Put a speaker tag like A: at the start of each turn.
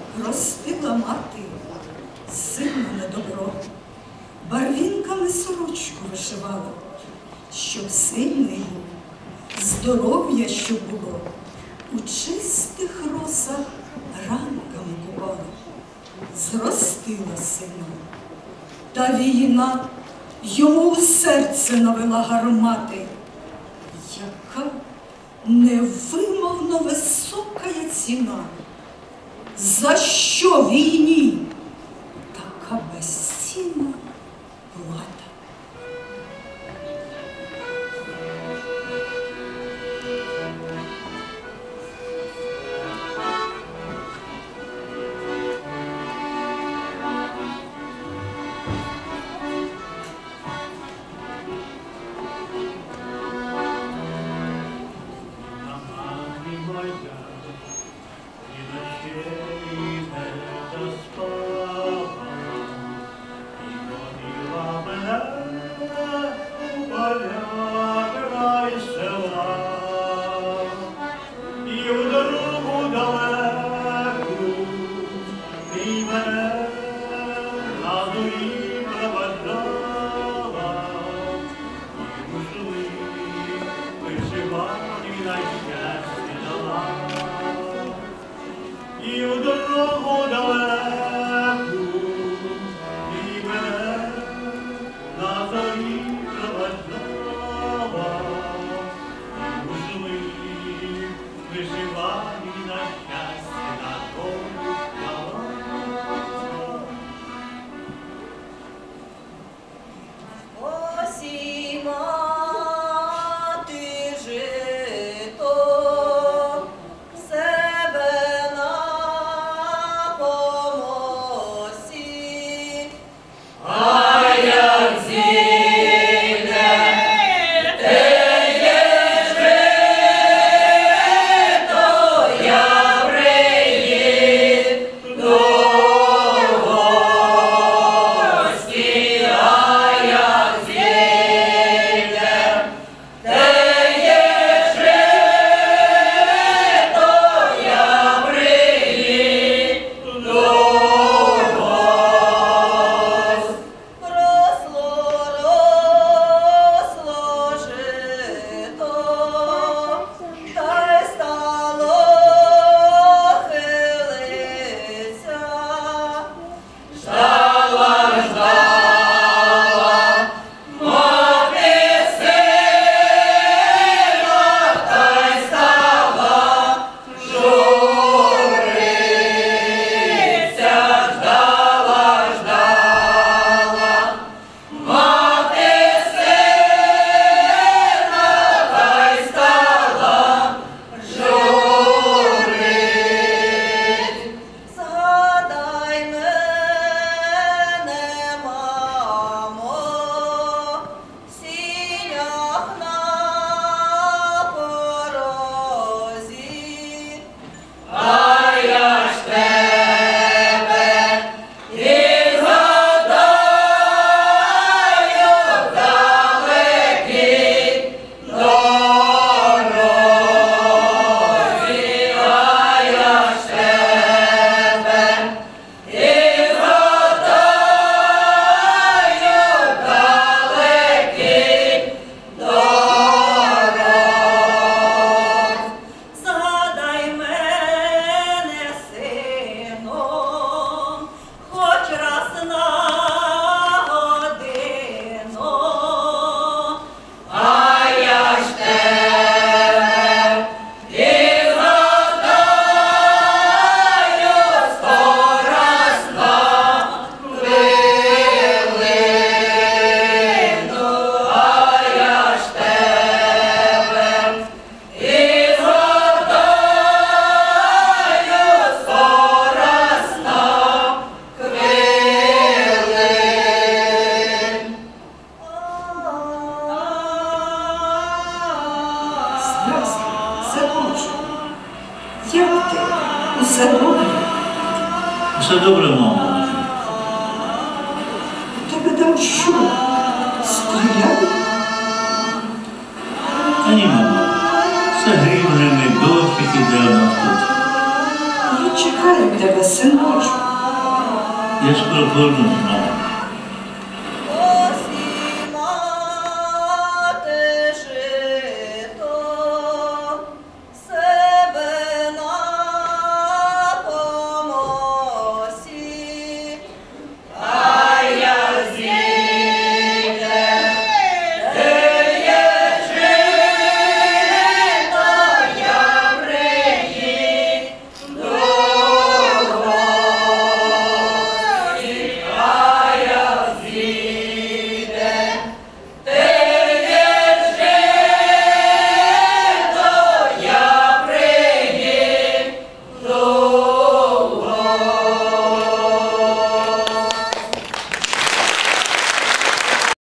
A: Ростила мати сина на добро, барвінками сорочку вишивала, щоб сильний був, здоров'я щоб було, у чистих росах ранками купала. Зростила сина, та війна йому у серце навела гармати, яка невимовно висока є ціна. За що війні така безцінна плата? Все добре?
B: Все добре, мамо.
A: Тебе там що? Стріляли?
B: Та ні, мамо. Це грім, дощик іде у нас тут.
A: Я чекаю. чекаю тебе, синочку.
B: Я скоро повернусь, мамо.